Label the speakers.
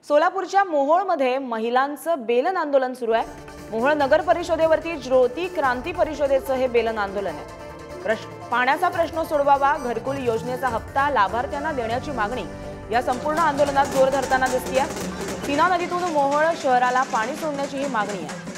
Speaker 1: सोलापूरच्या मोहोळमध्ये महिलांचं बेलन आंदोलन सुरू आहे। मोहोळ नगर परिषदेवरती ज्योती क्रांती परिषदेचं हे बेलन आंदोलन आहे। पाण्याचा प्रश्न सोडवावा, घरकुल योजनेचा हप्ता लाभार्थ्यांना देण्याची मागणी या संपूर्ण आंदोलनात जोर धरताना दिसते आहे। सीना नदीतून मोहोळ शहराला पाणी सोडण्याची ही मागणी आहे।